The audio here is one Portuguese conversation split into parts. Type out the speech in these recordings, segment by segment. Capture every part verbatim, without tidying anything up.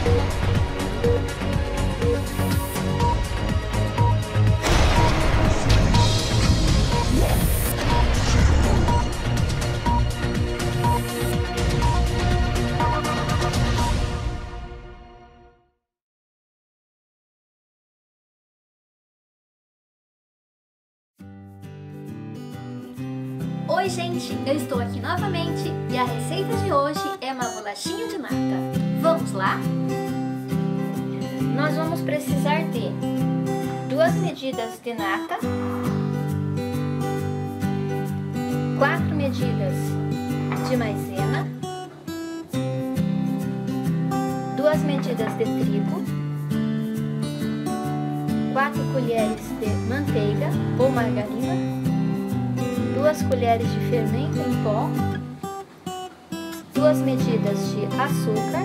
Oi gente, eu estou aqui novamente e a receita de hoje é uma bolachinha de nata. Vamos lá? Nós vamos precisar de duas medidas de nata, quatro medidas de maisena, duas medidas de trigo, quatro colheres de manteiga ou margarina, duas colheres de fermento em pó, duas medidas de açúcar,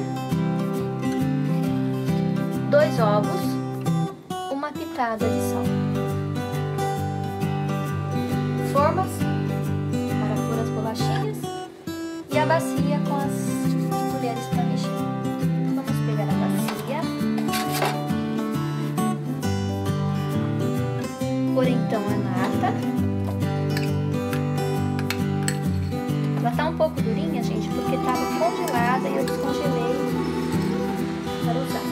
dois ovos, uma pitada de sal. Formas para pôr as bolachinhas e a bacia com as colheres para mexer. Vamos pegar a bacia, pôr então a nata. Ela tá um pouco durinha, gente, porque estava congelada e eu descongelei para usar.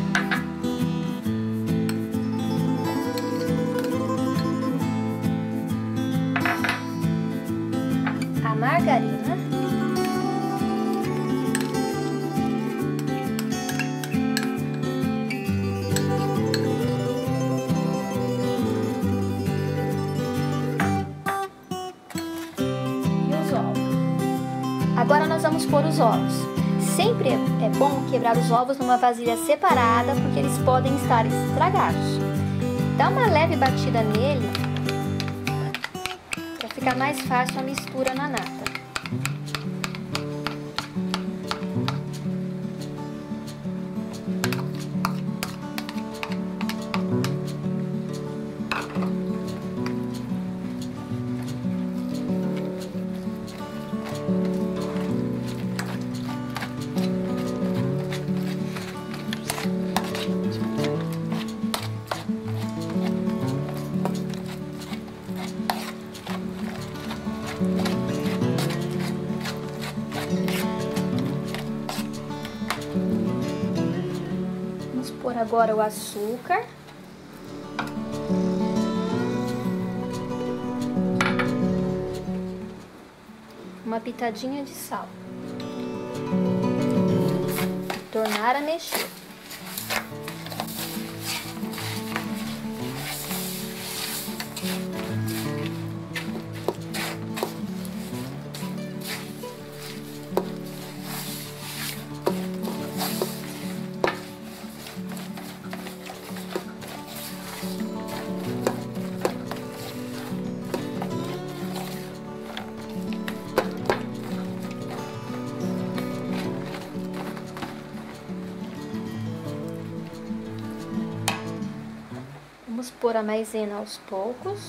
A margarina. Agora nós vamos pôr os ovos. Sempre é bom quebrar os ovos numa vasilha separada, porque eles podem estar estragados. Dá uma leve batida nele, para ficar mais fácil a mistura na nata. Vamos pôr agora o açúcar. Uma pitadinha de sal. Tornar a mexer. Vamos pôr a maisena aos poucos.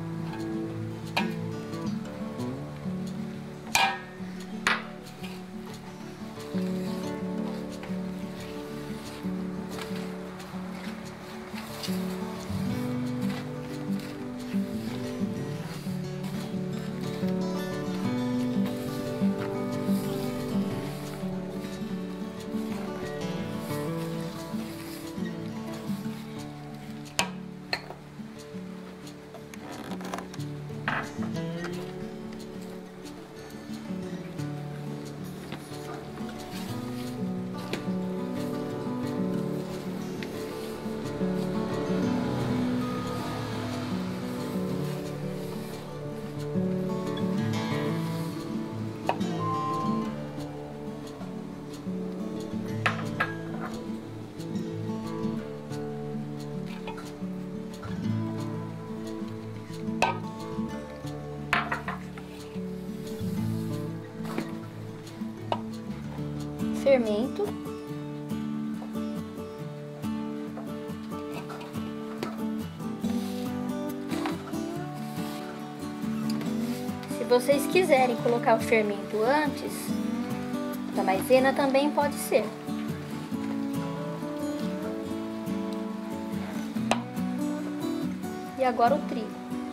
Fermento. Se vocês quiserem colocar o fermento antes da maisena, também pode ser. e agora o trigo.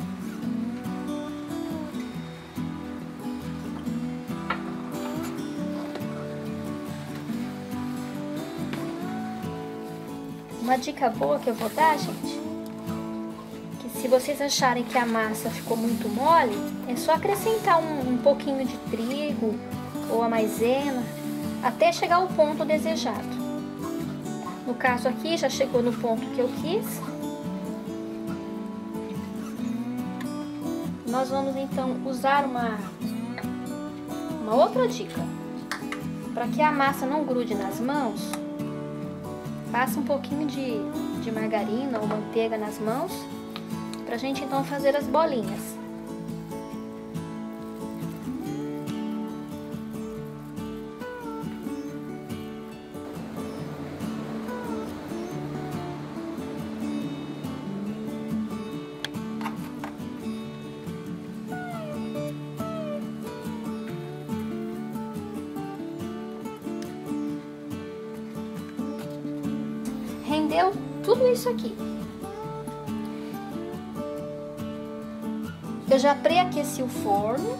Uma dica boa que eu vou dar, gente, que se vocês acharem que a massa ficou muito mole, é só acrescentar um, um pouquinho de trigo ou a maisena até chegar ao ponto desejado. No caso aqui, já chegou no ponto que eu quis. Nós vamos então usar uma, uma outra dica. Para que a massa não grude nas mãos, passa um pouquinho de, de margarina ou manteiga nas mãos, pra gente então fazer as bolinhas. Rendeu tudo isso aqui. Eu já pré-aqueci o forno.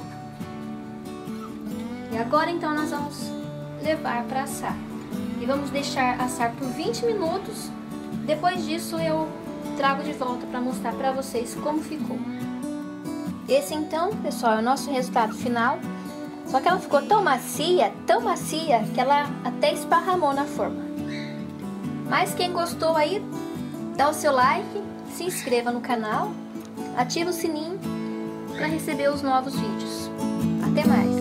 E agora então nós vamos levar para assar. E vamos deixar assar por vinte minutos. Depois disso eu trago de volta para mostrar para vocês como ficou. Esse então, pessoal, é o nosso resultado final. Só que ela ficou tão macia, tão macia, que ela até esparramou na forma. Mas quem gostou aí, dá o seu like, se inscreva no canal, ativa o sininho para receber os novos vídeos. Até mais!